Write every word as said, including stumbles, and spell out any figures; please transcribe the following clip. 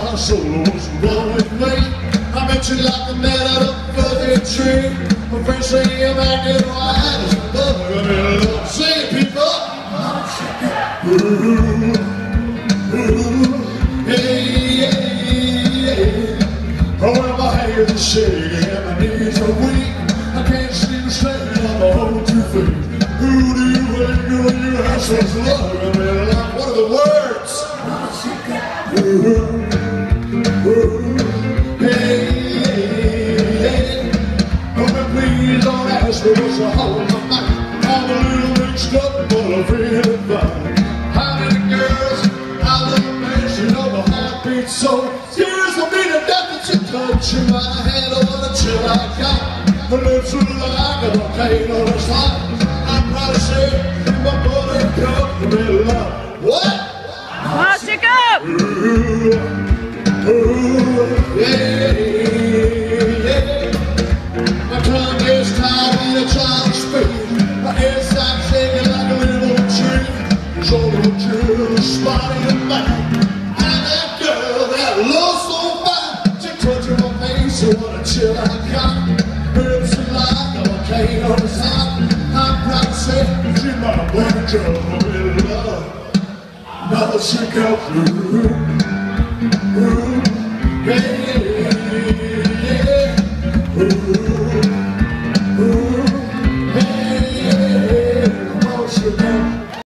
my soul was wrong with me. I met you like a man out of a fucking tree. My friends say I'm acting wild as a bug. I'm in love. Sing it, people. Ooh, ooh, yeah, yeah, yeah. Oh, when my hands are shaking and my knees are weak, I can't seem to stand on my own two feet. Who do you think when you have such love? I mean, like, what are the words? Ooh, ooh, hey, hey, hey. Oh, but please don't ask me what's a hold my mind. I'm a little mixed up, but I'm feeling fine. How many girls out of the man, you know my heart beats so. Tears will be the death that you touch in my hand. I wanna chill I got. My lips are like a volcano that's hot. I'm proud to say my buttercup really love. What? Watch it go! Ooh, ooh, yeah, yeah. My tongue is tied in a child's speed. My inside shaking like a little tree. So the a spot in the back. And that girl that looks so fine, she touching my face, so what a chill I got. Lips are like a volcano that's hot. I'm proud to say she's my buttercup, I'm in love. Now she comes through.